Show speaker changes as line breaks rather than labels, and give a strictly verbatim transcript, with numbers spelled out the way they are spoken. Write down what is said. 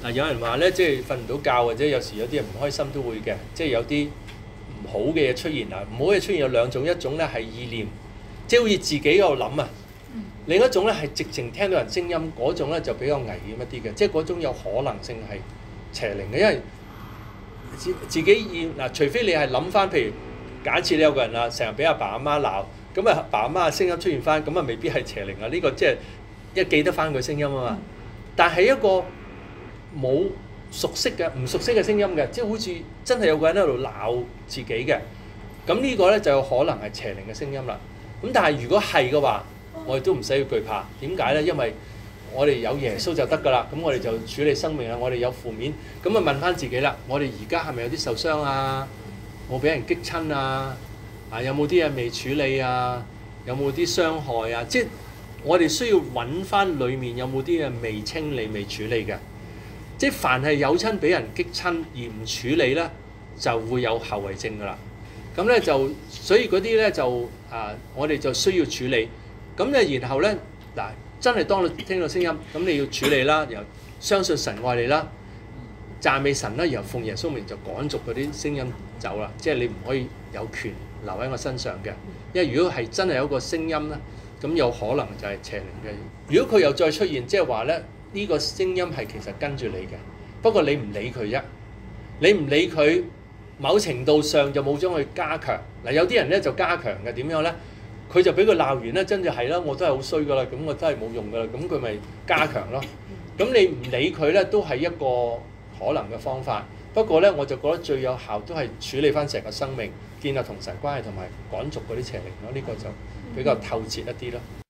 嗱，有人話咧，即係瞓唔到覺，或者有時有啲人唔開心都會嘅，即係有啲唔好嘅嘢出現啊！唔好嘅出現有兩種，一種咧係意念，即係好似自己喺度諗啊；另一種咧係直情聽到人聲音，嗰種咧就比較危險一啲嘅，即係嗰種有可能性係邪靈嘅，因為自自己要嗱，除非你係諗翻，譬如假設你有個人啊，成日俾阿爸阿媽鬧，咁啊阿爸阿媽嘅聲音出現翻，咁啊未必係邪靈啊！呢個即係一記得翻佢聲音啊嘛，但係一個冇熟悉嘅、唔熟悉嘅聲音嘅，即係好似真係有個人喺度鬧自己嘅，咁呢個咧就有可能係邪靈嘅聲音啦。咁但係如果係嘅話，我哋都唔使要懼怕。點解咧？因為我哋有耶穌就得㗎啦。咁我哋就處理生命啦。我哋有負面，咁啊問翻自己啦。我哋而家係咪有啲受傷啊？我俾人激親啊？啊有冇啲嘢未處理啊？有冇啲傷害啊？即係我哋需要揾翻裡面有冇啲嘢未清理、未處理嘅。即係凡係有親俾人激親而唔處理咧，就會有後遺症㗎啦。咁咧就所以嗰啲咧就啊，我哋就需要處理。咁咧然後咧嗱，真係當你聽到聲音，咁你要處理啦，然後相信神愛你啦，讚美神啦，然後奉耶穌名就趕逐嗰啲聲音走啦。即係你唔可以有權留喺我身上嘅，因為如果係真係有個聲音咧，咁有可能就係邪靈嘅。如果佢又再出現，即係話咧。呢個聲音係其實跟住你嘅，不過你唔理佢啫。你唔理佢，某程度上就冇將佢加強。嗱，有啲人咧就加強嘅，點樣咧？佢就俾佢鬧完咧，真就係啦，我都係好衰噶啦，咁我真係冇用噶啦，咁佢咪加強咯。咁你唔理佢咧，都係一個可能嘅方法。不過咧，我就覺得最有效都係處理翻成個生命，建立同神關係同埋趕逐嗰啲邪靈咯。呢個就比較透徹一啲咯。